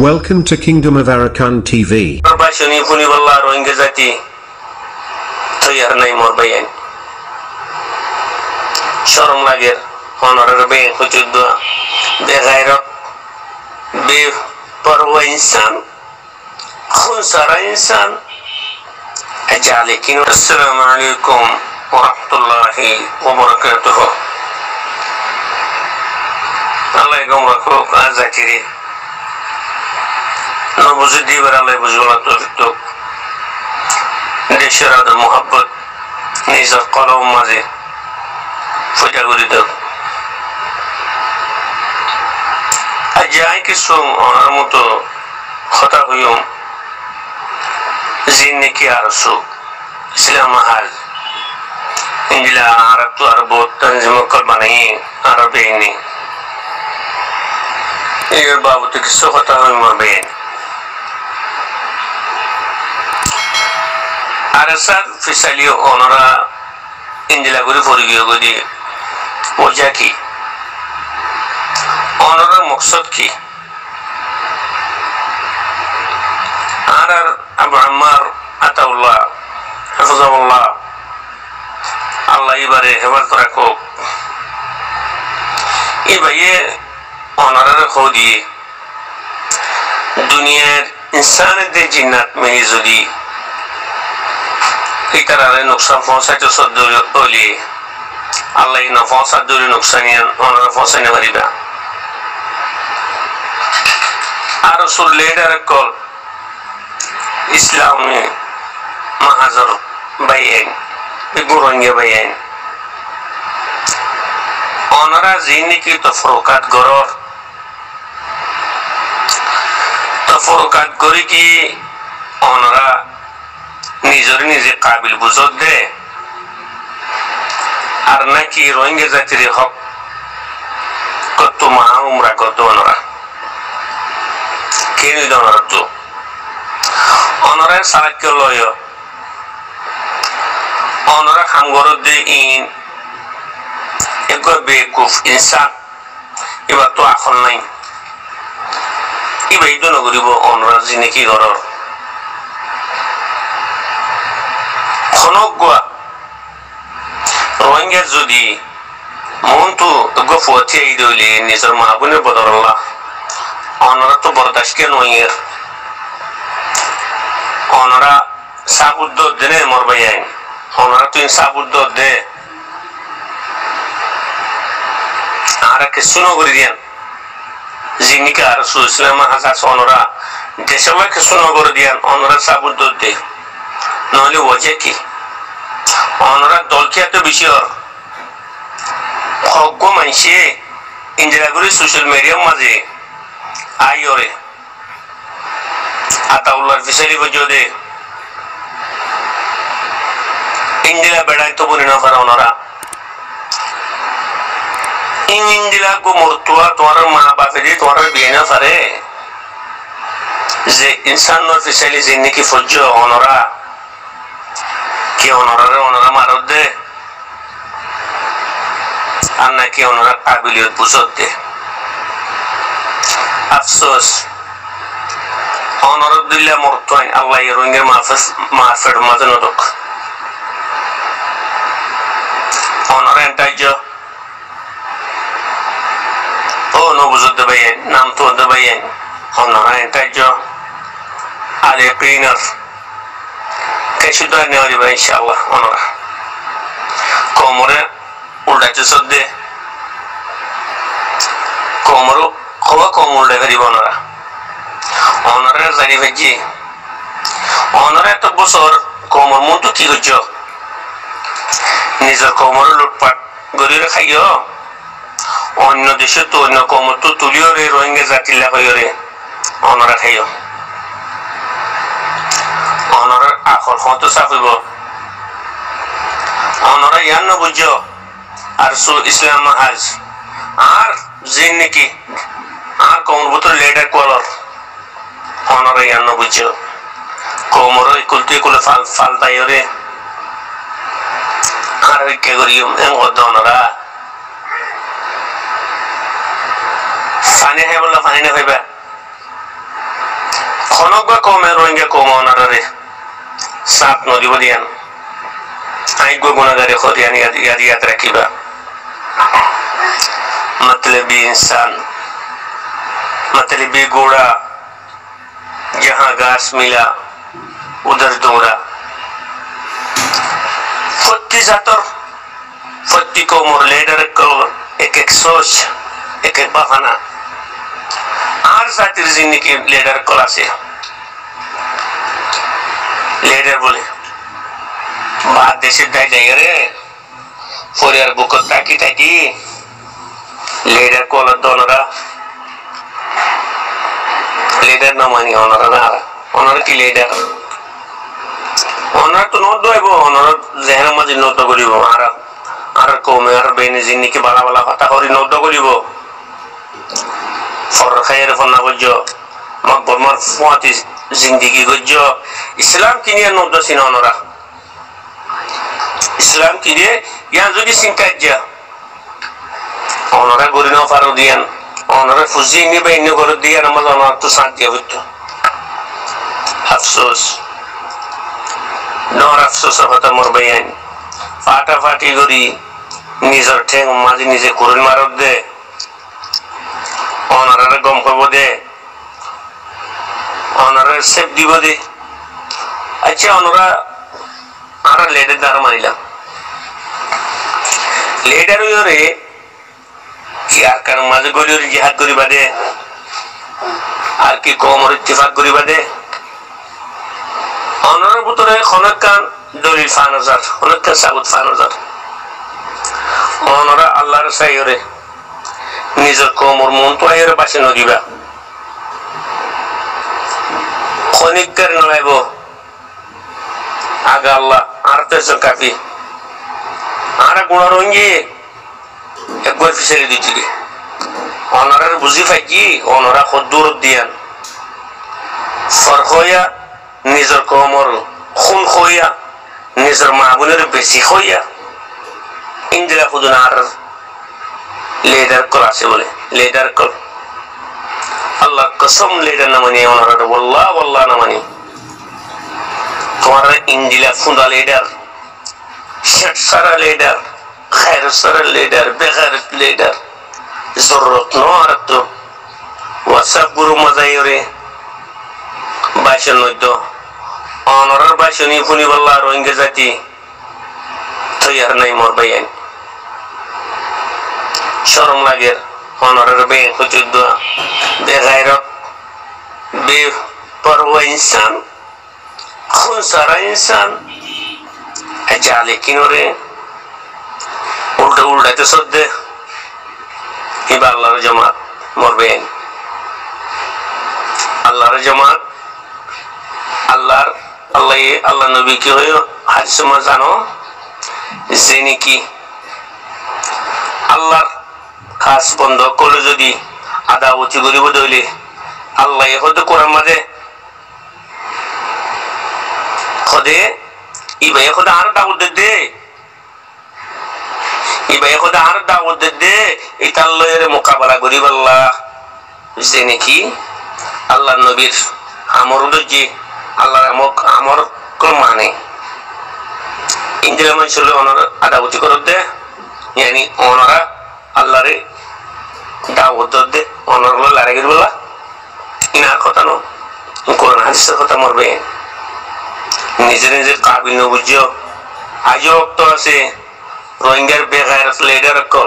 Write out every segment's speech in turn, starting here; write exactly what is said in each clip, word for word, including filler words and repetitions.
Welcome to Kingdom of Arakan T V. Bashani puni wallah rohingya jati tayar nahi mor bayan. Sharam lager honorar bayan khujudda be gairat be parwa insan khunsara insan ajalikin. Assalamu alaikum wa rahmatullahi wa barakatuh. Allah yagumraku azakiri نبوزدی برای بزرگان توفیق دشراد محبت نیز قلم مازی فجعلی داد اجایی که سوم آنها تو خطا هیم زینکی عرصو اسلام حال انجلا عرب تو عربوت تنظیم کلبانی عربینی یہ بابو تو کسو خطا هیم بین Arasat fisalio onora indila guri forigio gudi wajah ki onora maksud ki arar Abu Ammar ataullah hafizahullah Allah ibare hebat rako ibaye onora khodi dunia insan de jinnat mein zudi इकरारे नुकसान फौसा जो सद्दूरी ओली अल्लाह इन फौसा दूरी नुकसानियन और फौसा ने वरीबा आरसुल ladder call इस्लाम में महाजर बयान बिगुरंगे बयान ओनरा ज़िंदगी की तफरुकात गौर तफरुकात गौरी की ओनरा निजोरी निजे काबिल बुजुर्ग दे अरना की रोहिंग्या जातिरे हक कत्तो महा उम्रा कत्तो अनरा केनी दोनरा तो अनरा सालक के लोयो अनरा खामगोरो दे इन एको बेकूफ इंसान इबा तो आखल नहीं इबा इदो नगरीबो अनरा जिंदगी गरर खनोगवा रोहिंग्या जुदी मोंतु गफोती इदोली निजर माबुने बदरल्ला ओनरा तो बर्दाश्त के नोयर ओनरा साबुद्दो देने मरबयान ओनरा तो इन साबुद्दो दे आरा के सुनो गरिदियान जिनिका रसूल इस्लाम हजास ओनरा देशवा के सुनो गरिदियान ओनरा साबुद्दो दे नहले वजह की ओनरा दल क्या तो बिशियर खगो मानसिए इंदिरागुरी सोशल मीडिया माजे आयोरे आताउल्लाह फिसली बजोदे इंदिरा बेड़ा तो बुरी ना फरा ओनरा इन इंदिरा को मुर्तुआ तुम्हारा माँ बाप दे तुम्हारा बिना फरे जे इंसान और फिसली जिन्नी की फौजो ओनरा कि ओनरा ओनरा मारो दे अन्ना कि ओनरा काबिलियत बुझोत दे अफसोस ओनरा दिल्ला मुर्तवाइन अल्लाह ये रोहिंग्या माफस माफेड मजनो दोक ओनरा एंटाइजो ओ नो बुझोत दे बयान नाम तो दे बयान ओनरा एंटाइजो आले क्लीनर कैसे तो नहीं हो रही भाई इंशाअल्लाह ओनरा कोमरे उल्टा चुसद दे कोमरो खवा कोमर ले गरीब ओनरा ओनरा ज़री बच्ची ओनरा तो बुसर कोमर मुंतु की गुज्जो निज़र कोमर लुटपाट गरी रखाइयो अन्य देश तो अन्य कोमर तो तुलियो रे रोहिंग्या जाति लगाइयो रे ओनरा खाइयो ओनरा आखर खातो साफिबो ओनरा यान न बुझो अरसो इस्लाम हाज आर जिन्नकी आर कौन बुतो लेडर कॉलर ओनरा यान न बुझो कोमरो इकुलती कुल फाल फाल तायोरे आर के गरियम एंग ओनरा फाने है बोला फाने ने भाई খনগা কমে রোহিঙ্গা কম অনারে সাত নদী বদিয়ান আইগো গুণাগারে খরিয়ান ইয়াদ ইয়াদ ইয়াদ রাখিবা मतलबी इंसान मतलबी घोड़ा जहां घास मिला उधर दौड़ा फत्ती जातर फत्ती को मोर लेडर को एक एक सोच एक एक बहाना आर जातिर जिंदगी लेडर कला से लेडर बोले बात देशे दाई जाएगा रे फोरियार बुक ताकी ताकी leader ko la donora leader na mani honora na honor ki leader honor to no doibo honor zehna maji no to goribo ara ara ko me ar bene jinni ki bala bala kata kori no to goribo for khair for na gojo makbar mar fuati zindagi gojo islam ki ni no do sin honora islam ki ni yan jodi sinkajja honora gorino farudian honora fuzini bayne gorodian amazon to santia vittu afsos nor afsos hota mor bayan fata fati gori nizar theng maji nije kurun marod de honora gom kobo de honora sep dibo de acha honora ara leader dar marila leader yore यार कर माजे गोली और जिहाद गोली बदे are की कौम और इत्तिफाक गोली बदे ऑनर बुतरे खनक कान दलील फानज़र खनक का साबुत फानज़र ऑनर अल्लाह रसाई और निज़र कौम और मुंतो आयर बाशे नोगीबा खनिक कर नलाइबो आगा अल्लाह आरते से काफी आरा गुना रोंगी एक बार फिसली दीजिए ऑनरर बुझी फाइजी ऑनरा खुद दूर दियन फर्क होया निजर कोमर खून होया निजर माबुनर बेसी होया इंदिरा खुद नार लेडर क्लासे बोले लेडर कल अल्लाह कसम लेडर न मनी ऑनरर वल्लाह वल्लाह न मनी तुम्हारा इंदिरा खुदा लेडर शट सारा लेडर खैर सर लीडर बेगैर लीडर जरूरत नो आरतो WhatsApp गुरु मजायोरे भाषण नोदो ऑनरर भाषणी फुनी वल्ला रोहिंग्या जाती तैयार नहीं मोर बयान शर्म लागेर ऑनरर बेन खुजुद्दो बेगैर बेपरवा इंसान खून सारा इंसान अजाले किनोरे उल्टा उल्टा तो सद्दे इबा अल्लाहर जमात मरबेन अल्लाहर जमात अल्लाह अल्लाह ये अल्लाह नबी की होयो हदीस में जानो जेने की अल्लाह खास बंदो कोले जदि आदावती गरिब दइले अल्लाह ये हद कुरान मदे खदे इबा ये खदा आर दाऊद दे इबाय खुदा हर दावत दे इताल्लो येरे मुकाबला गरीब अल्लाह जेने की अल्लाह नबीर আমর যে আল্লাহর আমক আমর কো মানে ইন্দিরা মানুষের অনর আদাবতি করতে yani অনরা আল্লাহরে দাওয়াত দে অনর লো লারে গিরবলা ইনা কথা নো কোরআন হাদিসের কথা মরবে নিজে নিজে কাবিল ন বুঝিও আজও তো আছে रोहिंग्या बेगैर लीडर कल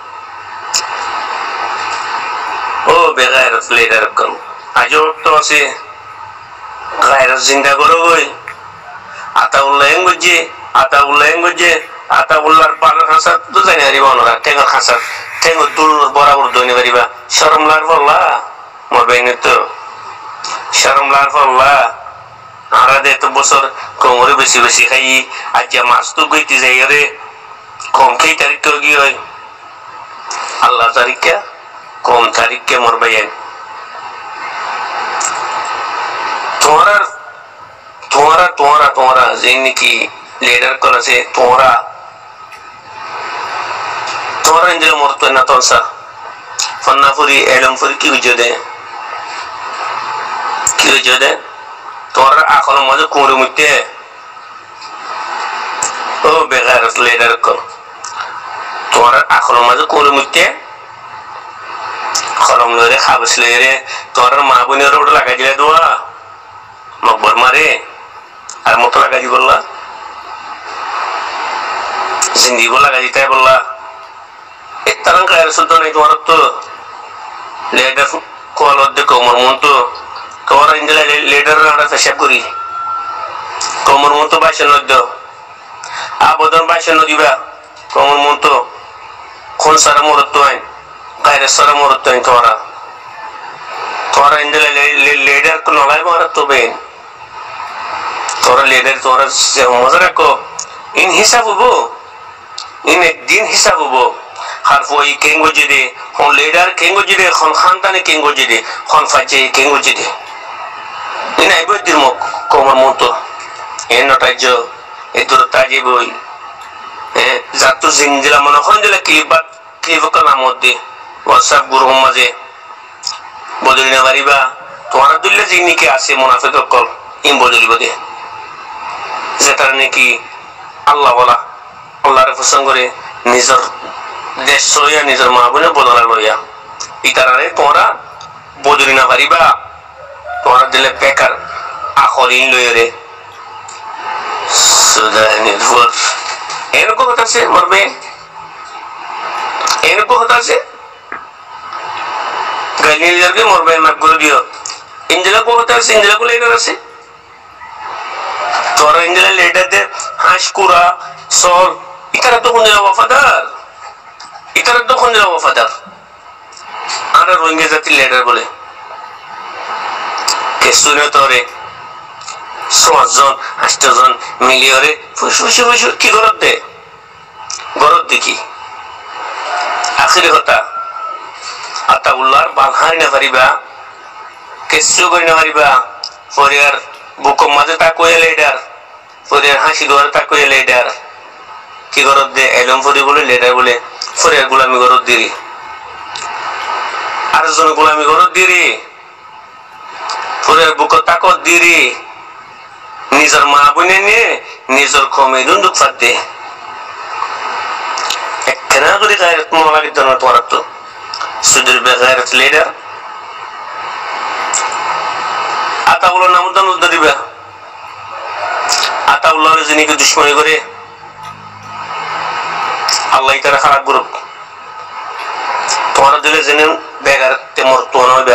ओ बेगैर लीडर कल आजो तो से गैर जिंदा करो गई आता उल्लेंग बजे आता उल्लेंग बजे आता उल्लार पालर खासा तो जाने हरी बानो का टेंगर खासा टेंगर दूर बराबर दोने हरी बा शर्म लार फल्ला मरबेने तो शर्म लार फल्ला आरा दे तो बसर कोमरे बेसी बेसी खाई आज मास्तु गई तीजे रे कौन की तारीख को गई है अल्लाह तारीख क्या कौन तारीख के मर बयान तुम्हारा तुम्हारा तुम्हारा तुम्हारा जिंदगी की लीडर को से तुम्हारा तुम्हारा इंद्र मरतो ना तो सा फन्नाफुरी एलमफुरी की वजह दे की কি জদে তোর এখন মজা কুঁড়ে মুইতে ও বেগার লিডার কর তোর এখন মজা কুঁড়ে মুইতে খরম লরে খাবস লরে তোর মা বোনের রোড লাগাই দিলে দোয়া মকবর মারে আর মতো লাগাই দি বললা জিন্দি বলা লাগাই দিতে বললা এ তারাং কায়ের সুদ্ধ নাই তোমার তো লিডার কল অধ্যক্ষ কমর মতো তোর ইঞ্জেলা লিডার আমরা পেশাব করি কমর মতো বাইশে নদ্য আবদন বাইশে নদিবা কমর মতো কোন সারা মরত্ব আইন কায়ের সারা মরত্ব আইন তোরা তোরা ইঞ্জেলা লিডার নলাই মারা তো বেন তোরা লিডার তোরা মজা রাখো ইন হিসাব হবো ইন একদিন হিসাব হবো har fo yi kengo jide hon leader kengo jide hon khantane kengo jide hon faje kengo jide ina ibo dirmo ko mon monto eno tajo edur taje boy e zatu zinjila mon khonjela klibat klibaka namode whatsapp group maje bodolina bariba তোমার দুল্লে জিনি কে আছে মুনাফিক call ইম বদলি বদে যেটা নাকি আল্লাহ বলা আল্লাহর পছন্দ করে নিজের দেশ সইয়া নিজের মা বোনে বদলা লইয়া ইতারারে তোমরা বদলি না পারিবা তোমরা দিলে বেকার আখরিন লইরে সুদানি ভোর এরকম কথা আছে মরবে এরকম কথা আছে গালিয়ে যাবে মরবে মাক করে দিও ইঞ্জেলা কো কথা আছে ইঞ্জেলা কো লেডার আছে তোরা ইঞ্জেলা লেডারদের হাসকুরা সল ইতারা তো কোন ওয়াফাদার ইতারা তো কোন ওয়াফাদার আর রোহিঙ্গা জাতির লেডার বলে কে শুনে তোরে সমাজজন আষ্টজন মিলিয়রে ফুসু ফুসু ফুসু কি গরত দে গরত দেখি আখিরি কথা আতাউল্লাহর বালহারি না পারিবা কেসু করি না পারিবা ফরিয়ার বুকম মাঝে তাকুয়ে লেডার ফরিয়ার হাসি দুয়ার তাকুয়ে লেডার কি গরত দে এলম ফরি বলে লেডার বলে ফরিয়ার গোলামি গরত দিরি আর জন গোলামি গরত দিরি ফরিয়ার বুক তাকত দিরি নিজের মা বোনে নিয়ে নিজের কমে দুন্দুক ফাতে একখানা করে গায়রত মনে লাগিত না তোমার তো সুদের বেগায়রত লিডার আতাউল্লাহ নামদান উদ্দিবা আতাউল্লাহ যিনিকে দুশমনী করে আল্লাহ তারা খারাপ গ্রুপ তোমার দিলে জেনে বেগার তেমর তো নইবা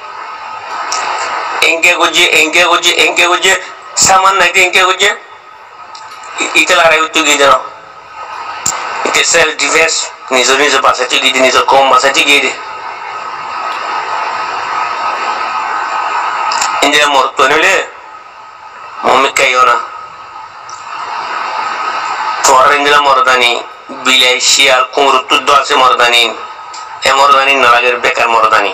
এঙ্কে গজি এঙ্কে গজি এঙ্কে গজি সামান নাই এঙ্কে গজি ইতে লড়াই উত্তু গিয়ে জানো ইতে সেলফ ডিফেন্স নিজের নিজের বাসাতে গিয়ে নিজের কম বাসাতে গিয়ে দে ইন্দিরা মরত নিলে মম্মি কাইও না তোমার ইন্দিরা মরদানি বিলাই শিয়াল কুমড় তুদ্দ আছে মরদানি এ মরদানি নালাগের বেকার মরদানি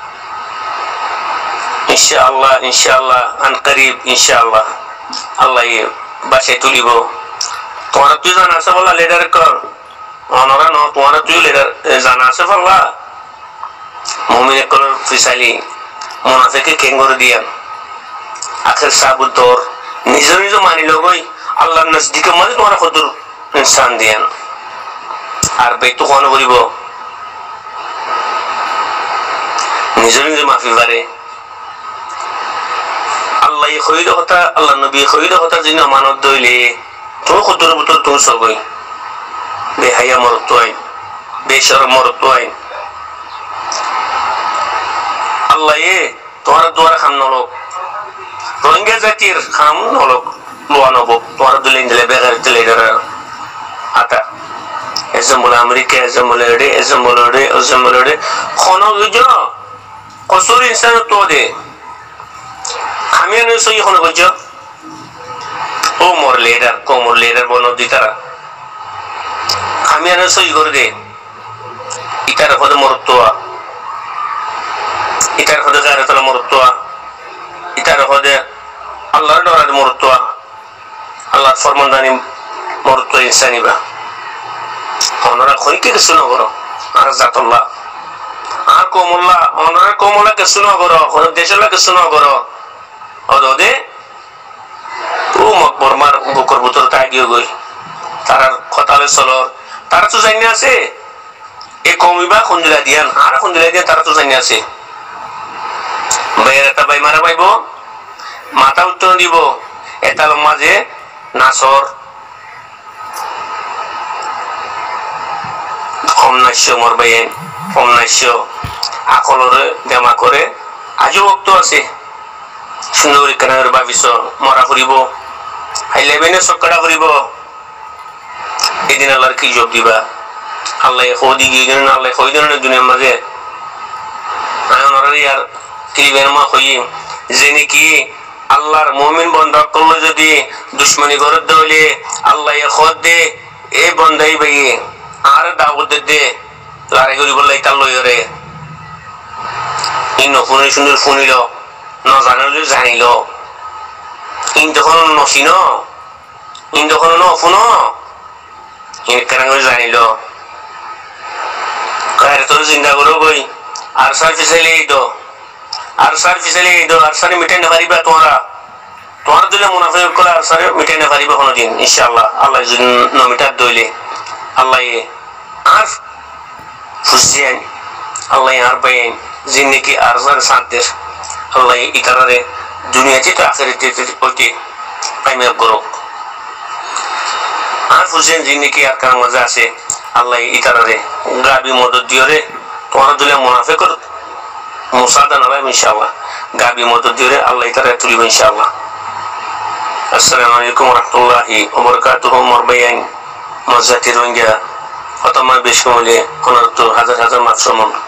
ইনশাআল্লাহ ইনশাআল্লাহ আন করিব ইনশাআল্লাহ আল্লাহ বাসায় তুলিব তোমার তুই জানা আছে বলা লিডার কর অনরা ন তোমার তুই লিডার জানা আছে বলা মুমিনে কর ফিসালি মুনাফিকে কেঙ্গর দিয়ান আখের সাবুতর নিজ নিজ মানি লগই আল্লাহর নজদিকে মাঝে তোমার কদর ইনসান দিয়ান আর বেতু কোন করিব নিজ নিজ মাফি পারে আল্লাহ খৈদ কথা আল্লাহ নবী খৈদ কথা যিনি আমানত দইলে তো কদর বুতর তুমি সবই বেহায়া মরত আইন বেশরম মরত আইন আল্লাহ এ তোমার দুয়ার খাম নলক রোহিঙ্গা জাতির খাম নলক লোয়া নব তোমার দুলিন দিলে বেগার দিলে আতা এজম বলে আমেরিকা এজম বলে রে এজম বলে রে এজম বলে রে খনো গুজ কসুর ইনসান তো দে আমি আনে সই খনো গুজ ও মোর লিডার কো মোর লিডার বনো দিতারা আমি আনে সই করে দে ইতার হদে মরতোয়া ইতার হদে গায়রতলা মরতোয়া ইতার হদে আল্লাহর ডরার মরতোয়া আল্লাহর ফরমানদানি মরতোয়া ইনসানিবা ওনারা কইকে কিছু না করো আর জাতুল্লাহ আর কমুল্লাহ ওনারা কমুল্লাহ কিছু না করো ওনার দেশলা কিছু না করো অদে ও মকবরমার বুকর বুতর তাগিয়ে গই তার কথালে চলর তারা তো জানি আছে এ কমিবা খুন্দিলা দিয়ান আর খুন্দিলা দিয়ান তারা তো জানি আছে বাইরে একটা বাই মারা পাইব মাথা উত্তর দিব এটার মাঝে নাসর অমনাস্য মরবাইন অমনাস্য আকলরে দেমা করে আজও ভক্ত আছে সুন্দর কেনার ভাবিস মরা ফুরিব হাইলে বেনে চকড়া ফুরিব এদিন আল্লাহর কি জব দিবা আল্লাহ হদি গিয়ে আল্লাহ হই দেন দুনিয়ার মাঝে আমি ওনার আর টিভির মা হই যে নাকি আল্লাহর মুমিন বন্ধা করলে যদি দুশ্মনী করে দলে আল্লাহ খদ দে এ বন্ধাই ভাই আর দাওয়াত দে লড়াই করি বললাই তার লইরে ইন ফোনে সুন্দর ফোনিল ন জানিল জানিল ইন যখন নসিন ইন যখন ন ফোন ইন কেন জানিল কারে তোর চিন্তা করো বই আর সার ফিসাইলে তো আর সার ফিসাইলে তো আর সারে মিটাই না পারিবা তোমরা তোমার দিলে মুনাফিক করে আর সারে মিটাই না পারিবা কোনোদিন ইনশাআল্লাহ আল্লাহ যদি ন মিটার দইলে আল্লাহ আর ফুসিয়ান আল্লাহ আর বাইন জিন্দেগি আর সার শান্তির আল্লাহ ইতারে দুনিয়াতে তো আখিরাতে ওতে কামিয়াব করো আর ফুসিয়ান জিন্দেগি আর কার মজা আছে আল্লাহ ইতারে গাবি মদদ দিও রে তোমার দিলে মুনাফিক করে মুসাদা না ইনশাআল্লাহ গাবি মদদ দিও রে আল্লাহ ইতারে তুলিব ইনশাআল্লাহ আসসালামু আলাইকুম ওয়া রাহমাতুল্লাহি ওয়া বারাকাতুহু মরবাইন মজাতি রোহিঙ্গা খতমা বেশ কমলে কোন হাজার হাজার মাত্র